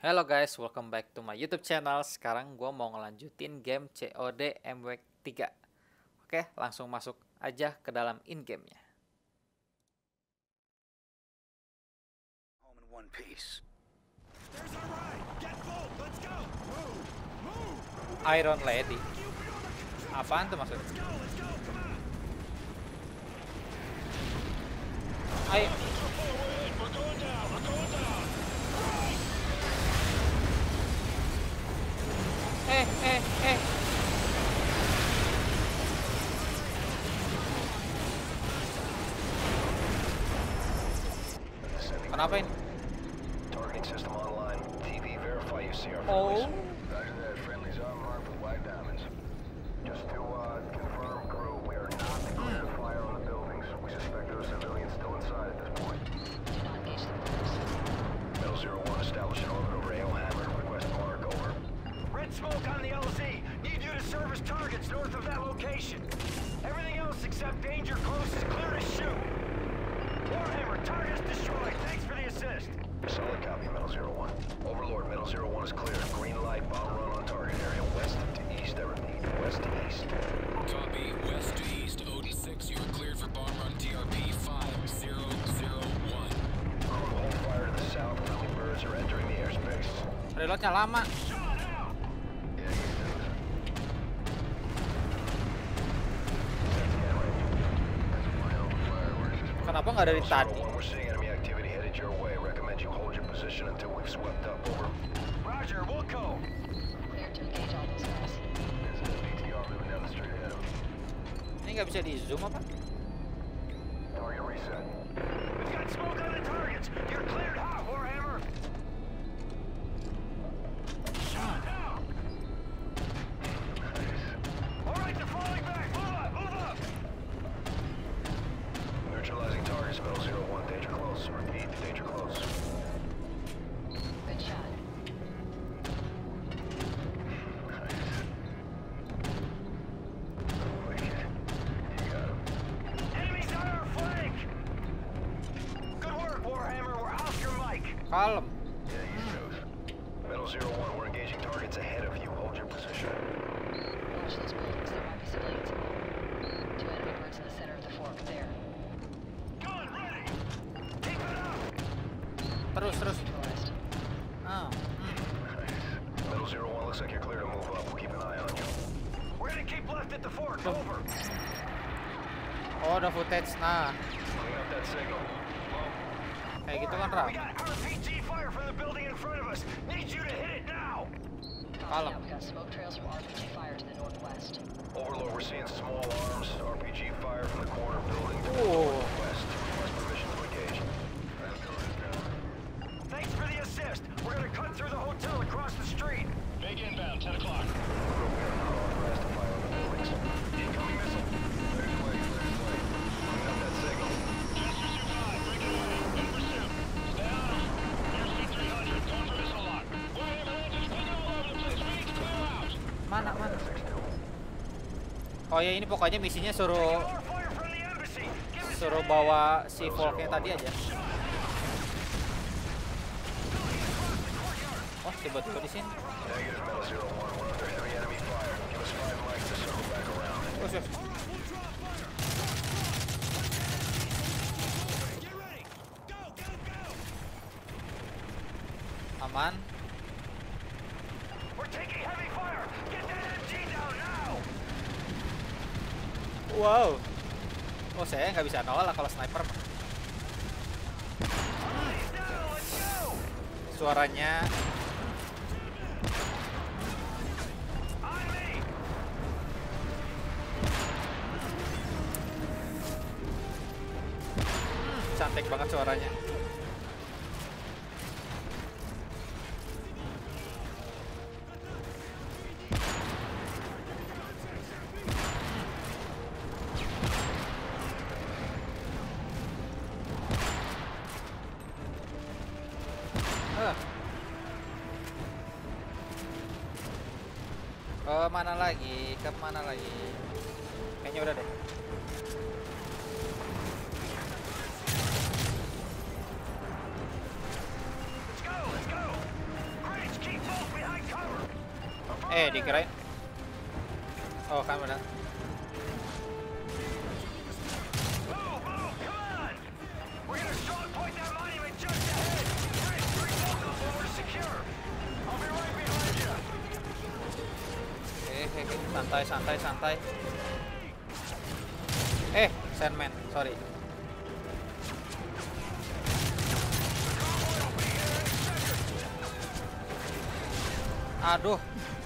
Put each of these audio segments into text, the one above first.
Hello guys, welcome back to my YouTube channel. Sekarang gue mau ngelanjutin game COD MW 3. Oke, langsung masuk aja ke dalam in-game-nya. Iron Lady. Apaan tuh maksudnya? Ayo. Eh. Kenapa ini? Targeting system online. TV, verify you see our Oh. Roger that. Friendlies are marked with white diamonds. Just to confirm, crew, we are not clear to fire on the buildings. We suspect there are civilians still inside at this point. Metal 01, establish an orbit over AO Hammer. Request mark, over. Red smoke on the LZ. Need you to service targets north of that location. Everything else except danger close is clear to shoot. Warhammer, target's destroyed. Thanks for the assist. Solid copy, Metal 01. Overlord, Metal 01 is clear. Green light, bomb run on target area. West to east, I repeat. West to east. Copy. West to east. Odin 6, you are cleared for bomb run TRP 5001. Crew, hold fire to the south. Friendly birds are entering the airspace. Reloadnya lama. Kenapa nggak dari tadi? We're seeing enemy activity headed your way. Recommend you hold your position until we've swept up. Over. Roger, we'll go. Clear to engage all those guys. There's a BTR moving down the street ahead of us. Ini nggak bisa di zoom apa? Target reset. We've got smoke on the targets. You're cleared hot, Warhammer. Shot now. All right, they're falling back. Move up, move up. Neutralizing targets, Metal 01. Danger close. Repeat, danger close. Good shot. Wicked. You got him. Enemies on our flank. Good work, Warhammer. We're off your mic. Kalem. Yeah, East Coast. Metal 01, we're engaging targets ahead of you. Hold your position. Watch those buildings. There might be civilians involved. Two enemy birds in the center of the fork. There. Gun ready. Keep it up. Terus. To the west. Ah. Metal 01, looks like you're clear to move up. We'll keep an eye on you. We're gonna keep left at the fork. Over. Oh, ada footage. Nah, Clean up that signal. kayak gitu kan, Warhammer, Ram. we got RPG fire from the building in front of us. Need you to hit it now. Copy that. We got smoke trails from RPG fire to the northwest. Overlord, we're seeing small arms. RPG fire from the corner building to the Oh. northwest. Request permission to engage. Thanks for the assist. We're gonna cut through the hotel across the street. Big inbound, 10 o'clock. Crew, we are not authorized to fire on the buildings. Incoming missile. Clear play. Clean up that signal. Jester 2-5, breaking away. In pursuit. Stay on us. Houston 300, going for missile lock. Warhammer engines pinging all over the place. We need to clear out. Mana? 6-2. Oh ya, ini pokoknya misinya suruh More fire from the embassy. Give us suruh bawa si Volknya tadi aja. Oh, tiba-tiba di sini. Negative, Metal 01. We're under heavy enemy fire. Give us 5 mics to circle back around. Terus. Aman. We're taking heavy fire. Get that MG down now. Wow. Oh, saya nggak bisa nolak kalau sniper. Eyes down. Let's go. Suaranya On me. cantik banget suaranya. Kemana lagi? Kayaknya udah deh. Let's go. Dikirain. Oh, kan benar. Move, move, come on! We're gonna strong point that monument just ahead. Bring both of them, we're secure. I'll be right behind you. Santai. Sandman, sorry. Aduh.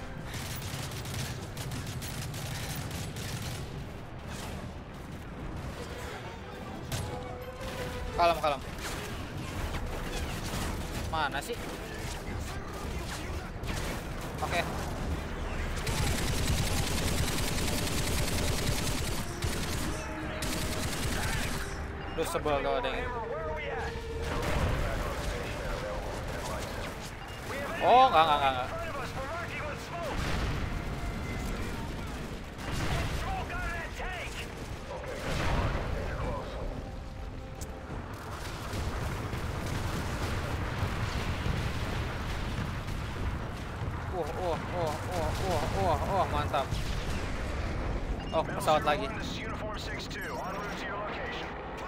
Kalem. Mana sih? Oke. Duh, sebel kalau ada yang itu. Oh, enggak. Front of us, we're marking with smoke. Smoke out of that tank. Mantap. Oh, pesawat lagi. This is Uniform 6-2, en route to your location.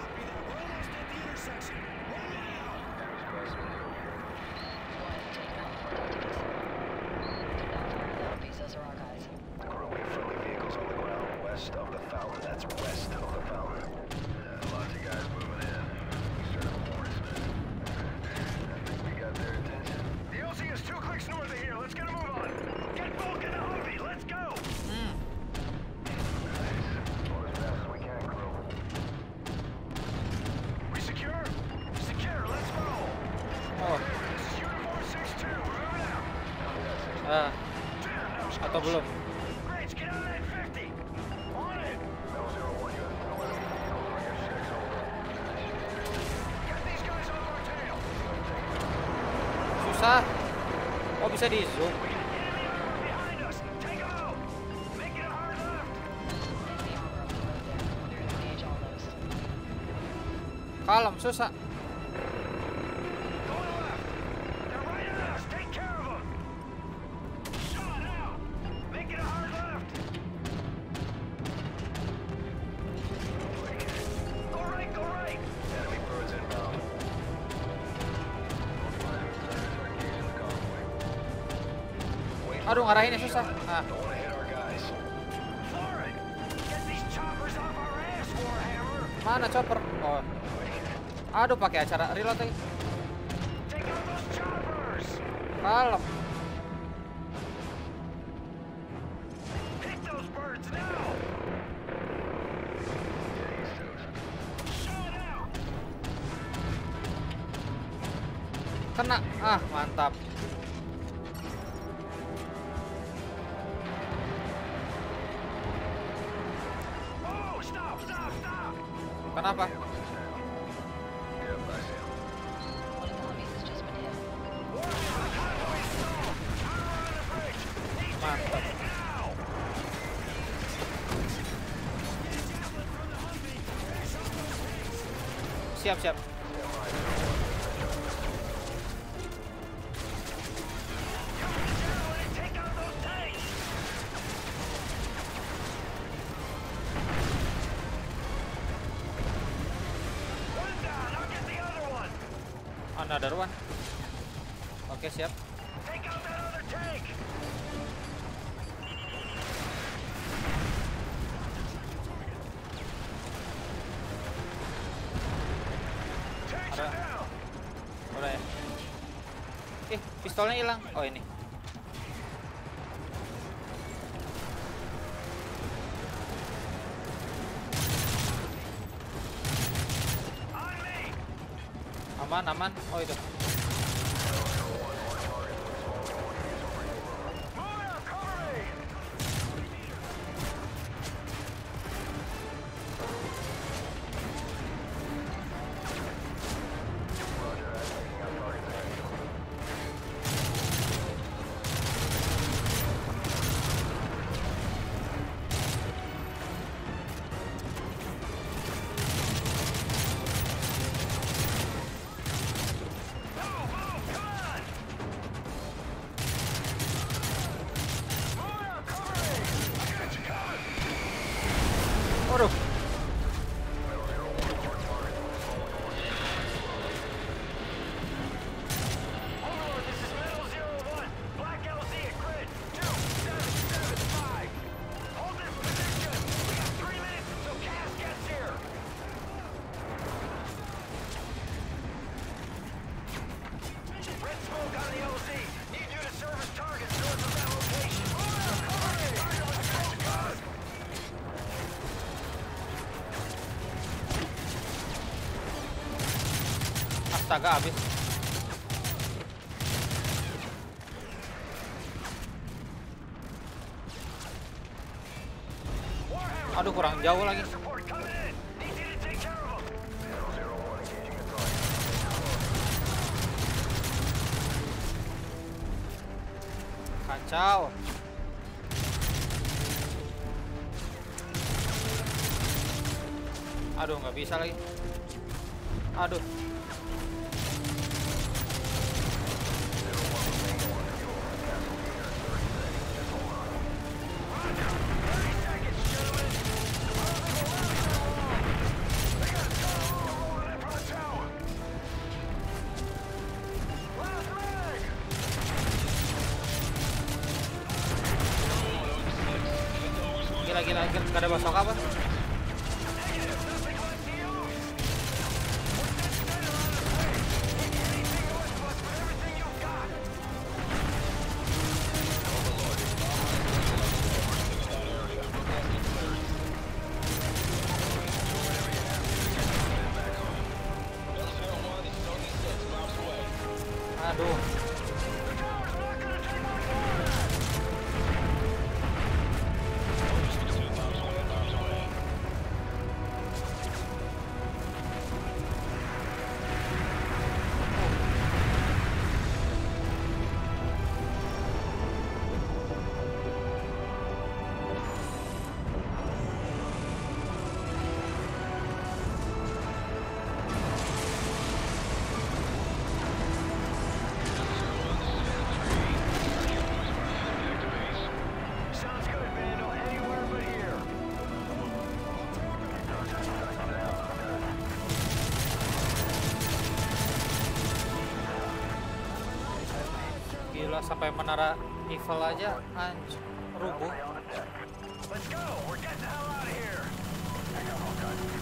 Bezos are our guys. Crew, we have friendly vehicles on the ground west of the fountain. That's west of the fountain. Lots of guys moving in. We started a horseman. I think we got their attention. The LZ is 2 clicks north of here. Let's get a move on. Get Volk in the Humvee. Let's go. Go as fast as we can, crew. We secure? Secure. Let's roll. Oh, This is Uniform 6-2. We're moving out. ah, Damn, that was atau close. belum? Grace, get on that 50. On it. L01, you have no enemy vehicles on your 6, over. Get these guys off our tail. Susah. Oh, bisa di zoom. We got enemy armor behind us. Take them out. Make it a hard left. Enemy armor on the road there. Clear to engage all those. Kalem, susah. Go left. They're right at us. Take care of them. Shot out. Make it a hard left. Go right. Enemy birds inbound. Engaging the convoy. Wait Aduh, ngarahinnya susah. Ah, Don't want to hit our guys. For it. Get these choppers off our ass, Warhammer. mana chopper? Oh. Aduh, pakai acara reload lagi. Take out those choppers. Kalem. Hit those birds now. Shot out. Kena. Ah, mantap. Oh, stop. Kenapa? Yep, I see him. One of the Humvees has just been hit. Warhammer, highway stalled. Power on the bridge. Need to Mantap. hit it now. Siap. Down and take out those tanks. One down. I'll get the other one. Another one. Oke, siap. Take out that other tank. Tanks are Ada. down. Udah ya. Pistolnya hilang. Oh, ini. On me. Aman. Oh, itu. Move out. Cover me. Astaga, habis. Aduh, kurang jauh lagi. Support coming in. Need you to take care of them. Channel 01 engaging the target. Kacau. Aduh, nggak bisa lagi. Aduh. Gila, nggak ada basok apa? Aduh. Sounds good, Vandal. Anywhere but here. Gila, sampai menara Eiffel aja hancur, rubuh. Let's go. We're getting the hell out of here.